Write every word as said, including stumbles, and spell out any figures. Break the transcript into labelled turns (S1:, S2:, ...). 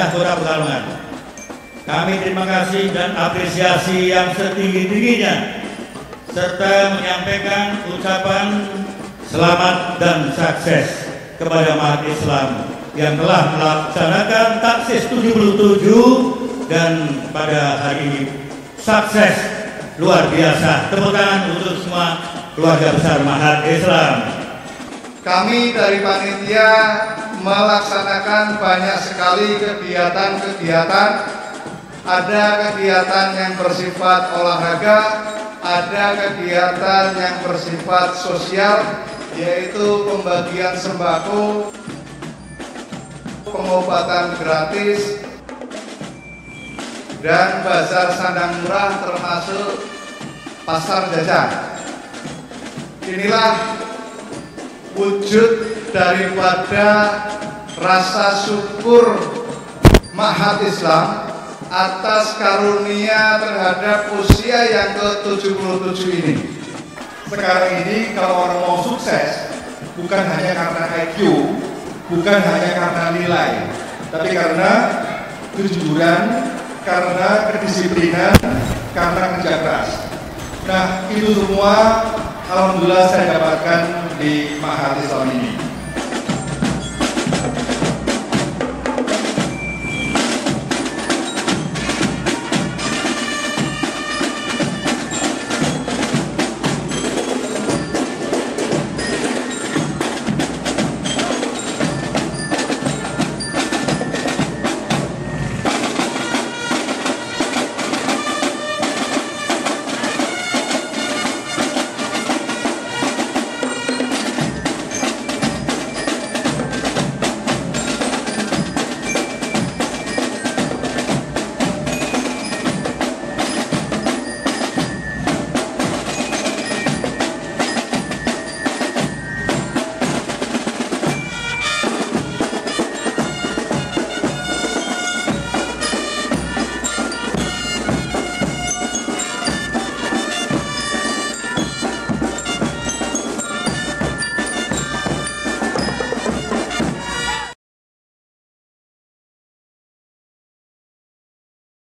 S1: pemerintah Kota Pekalongan. Kami terima kasih dan apresiasi yang setinggi-tingginya serta menyampaikan ucapan selamat dan sukses kepada umat Islam yang telah melaksanakan taksis tujuh puluh tujuh dan pada hari ini sukses luar biasa. Tepuk tangan untuk semua keluarga besar Mahat Islam.
S2: Kami dari panitia melaksanakan banyak sekali kegiatan-kegiatan. Ada kegiatan yang bersifat olahraga, ada kegiatan yang bersifat sosial, yaitu pembagian sembako, pengobatan gratis, dan bazar sandang murah termasuk pasar jajan. Inilah wujud daripada rasa syukur Mahat Islam atas karunia terhadap usia yang ke tujuh puluh tujuh ini.
S3: Sekarang ini kalau orang mau sukses, bukan hanya karena I Q, bukan hanya karena nilai, tapi karena kejujuran, karena kedisiplinan, karena kerja keras. Nah, itu semua alhamdulillah saya dapatkan di Mahat Islam ini.